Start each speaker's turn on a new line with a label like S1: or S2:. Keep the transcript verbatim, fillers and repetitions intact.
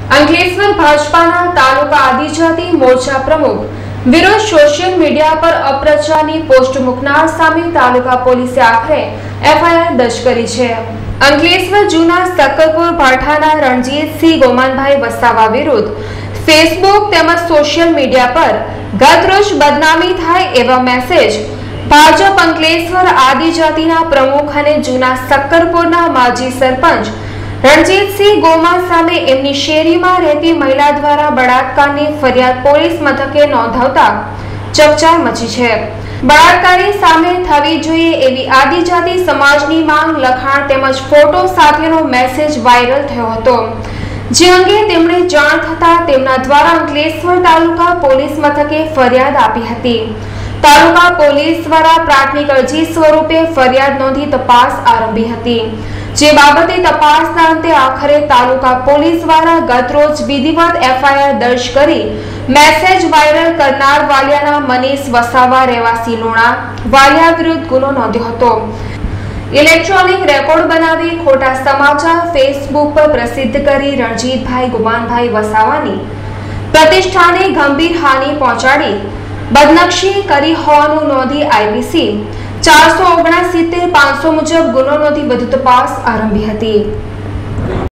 S1: અંકલેશ્વર ભાજપાના તાલુકા આદિજાતિ મોરચા પ્રમુખ વિરુદ્ધ સોશિયલ મીડિયા પર અપ્રચારની પોસ્ટ મૂકનાર સામે તાલુકા પોલીસે આખરે એફઆઈઆર દર્જ કરી છે। અંકલેશ્વર જૂના સક્કરપુર ભાઠાના રણજીતસિંહ ગોમાનભાઈ વસાવા વિરુદ્ધ ફેસબુક તેમજ સોશિયલ મીડિયા પર ગતરોજ બદનામી થાય એવા મેસેજ ભાજપ અંકલેશ્વર આદિજાતિના પ્રમુખ અને જૂના સક્કરપુરના માજી સરપંચ રણજીતસિંહ ગોમાન સામે એમની શેરીમાં રહેતી મહિલા દ્વારા બળાત્કારની ફરિયાદ પોલીસ મથકે નોંધાવતા ચકચાર મચી છે। બળાત્કારી સામે થવી જોઈએ એવી આદિજાતિ સમાજની માંગ લખાણ તેમજ ફોટો સાથેનો મેસેજ વાયરલ થયો હતો, જે અંગે તેમણે જાણ થતા તેમના દ્વારા અંકલેશ્વર તાલુકા પોલીસ મથકે ફરિયાદ આપી હતી। તાલુકા પોલીસ દ્વારા પ્રાથમિક અરજી સ્વરૂપે ફરિયાદ નોંધી તપાસ આરંભી હતી, જે બાબતે તપાસના અંતે આખરે તાલુકા પોલીસ દ્વારા ગતરોજ વિધિવત એફઆઈઆર દર્જ કરી મેસેજ વાયરલ કરનાર વાલિયાના મનીષ વસાવા રહેવાસી લુણા વાલિયા વિરુદ્ધ ગુનો નોંધ્યો હતો। ઇલેક્ટ્રોનિક રેકોર્ડ બનાવી ખોટા સમાચાર ફેસબુક પર પ્રસિદ્ધ કરી રણજીતભાઈ ગોમાનભાઈ વસાવાની પ્રતિષ્ઠાને ગંભીર હાનિ પહોંચાડી બદનક્ષી કરી હોવાનું નોંધી આઈપીસી ચારસો ઓગણસિત્તેર પાંચસો મુજબ ગુનો નોંધી વધુ તપાસ આરંભી હતી।